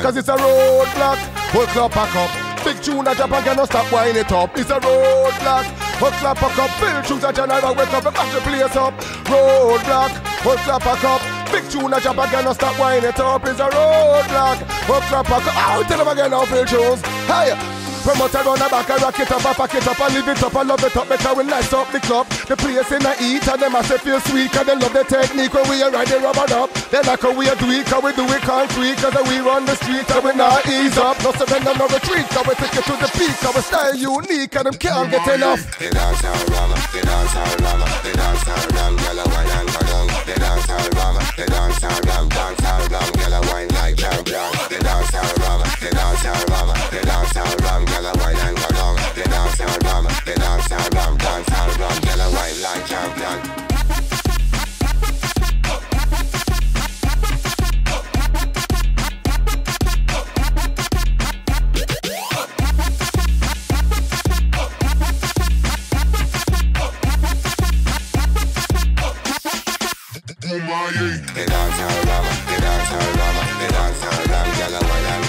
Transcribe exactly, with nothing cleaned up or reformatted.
cause it's a roadblock. Whole club pack up. Big tune a drop again, no stop wind it up. It's a roadblock. Whole club pack up. Bill tunes a general wake up and back the place up. Roadblock. Whole club pack up. Big tune a drop again, no stop wind it up. It's a roadblock. Whole club pack up. Oh, tell them again now, Bill tunes. Hey. Promoter on the back, I rock it up, I pack it up, I live it up, I love it up, make we nice up the club. The place in the eat and them I say feel sweet, cause they love the technique when we are riding rubber up. They like how we do it, cause we do it concrete, cause we run the street and we not ease up. No surrender, no retreat, cause we take it to the peak, cause we style unique and them can't get enough. They dance all rama, they dance all rama, they dance all ram, yellow wine and go down. They dance all rama, they dance all ram, dance all ram, yellow wine like champion. They dance all rama, they dance all rama, they dance all ram. Yellow wine and go down. They dance all ram, they dance all ram, dance all ram, yellow wine like champion. They dance all ram, they dance all ram, they dance all ram, yellow wine and